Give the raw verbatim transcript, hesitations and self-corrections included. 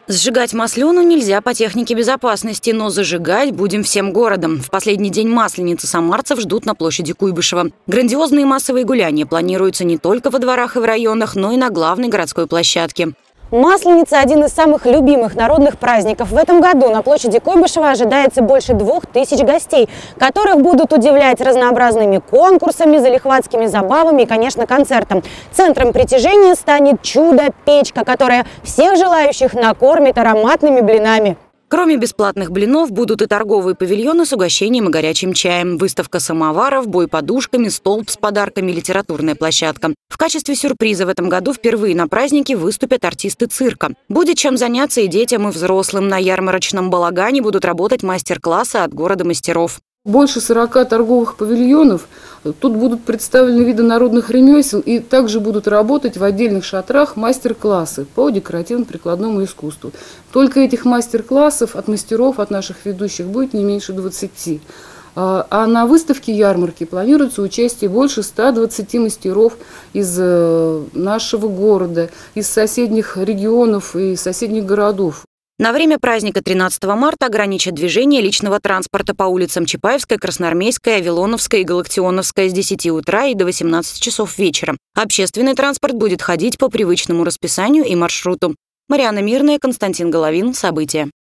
Сжигать маслену нельзя по технике безопасности, но зажигать будем всем городом. В последний день Масленицы самарцев ждут на площади Куйбышева. Грандиозные массовые гуляния планируются не только во дворах и в районах, но и на главной городской площадке. Масленица – один из самых любимых народных праздников. В этом году на площади Куйбышева ожидается больше двух тысяч гостей, которых будут удивлять разнообразными конкурсами, залихватскими забавами и, конечно, концертом. Центром притяжения станет чудо-печка, которая всех желающих накормит ароматными блинами. Кроме бесплатных блинов, будут и торговые павильоны с угощением и горячим чаем, выставка самоваров, бой подушками, столб с подарками, литературная площадка. В качестве сюрприза в этом году впервые на празднике выступят артисты цирка. Будет чем заняться и детям, и взрослым. На ярмарочном балагане будут работать мастер-классы от города мастеров. Больше сорока торговых павильонов. Тут будут представлены виды народных ремесел и также будут работать в отдельных шатрах мастер-классы по декоративно-прикладному искусству. Только этих мастер-классов от мастеров, от наших ведущих, будет не меньше двадцати. А на выставке ярмарки планируется участие больше ста двадцати мастеров из нашего города, из соседних регионов и соседних городов. На время праздника тринадцатого марта ограничат движение личного транспорта по улицам Чапаевской, Красноармейской, Авилоновской и Галактионовской с десяти утра и до восемнадцати часов вечера. Общественный транспорт будет ходить по привычному расписанию и маршруту. Марьяна Мирная, Константин Головин. События.